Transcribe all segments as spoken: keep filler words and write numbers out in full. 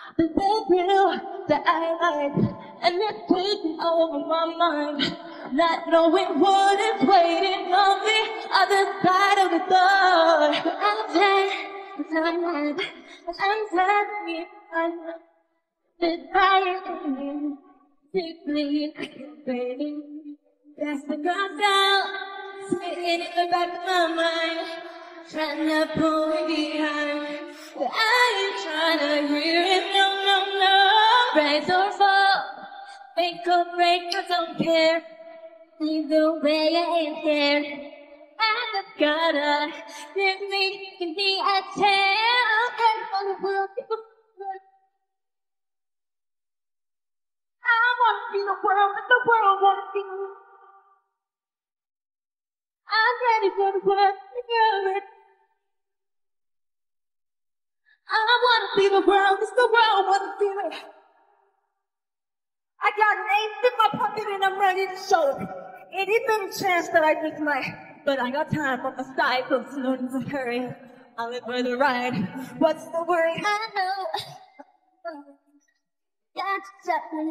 The thrill that I like, and it's taking over my mind. Not knowing what is waiting on the other side of the door. But I'm dead, but I'm not. But I'm dead, I'm not. The fire in me, deeply fading. That's the girl down, sitting in the back of my mind, trying to pull me behind. But I ain't trying to hear it, no, no, no. Rise or fall, make or break, I don't care. Either way, I ain't scared. I just gotta give me, give me a chance. And for the world, I wanna be the world, but the world wanna be me. I'm ready for the world, the world. I wanna be the world, it's the world wanna be me. I got an ace in my pocket and I'm ready to show it. Any little chance that I just might, but I got time on the side, so soon as I hurry, I'll live for the ride. What's the worry? I know. Got to stop me.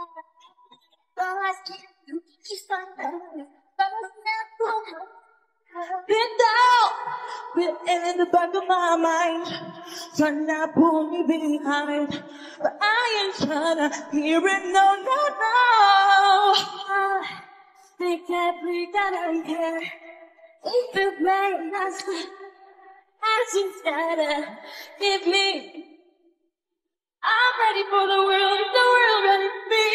Been down, been in the back of my mind, trying to pull me behind, but I ain't trying to hear it, no, no, no. Think that we don't care. If the rain has I just gotta give me. I'm ready for the world, if the world ready for me.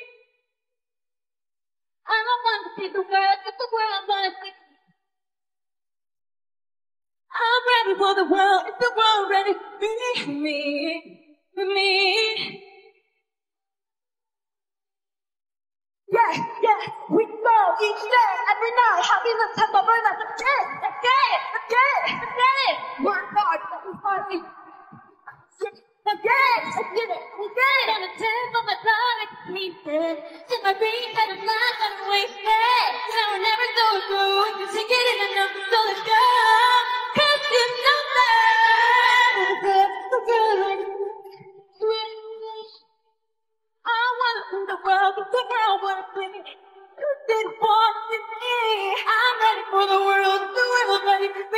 I don't want to see the world, if the world wants me. I'm ready for the world, if the world ready for me, me, for me. Yeah, yeah, we go each day, every night, happy the type of burn us again, again, again, again. Work hard, work hard, again, again, again. On the tip of my tongue, I can keep it. In my brain, but I'm not gonna waste it. I will never go through, you take it in enough, so let's go. Cause you know that the good, I wanna see the world, but the world wanna see me. You didn't want to see me. I'm ready for the world, the world ready for me.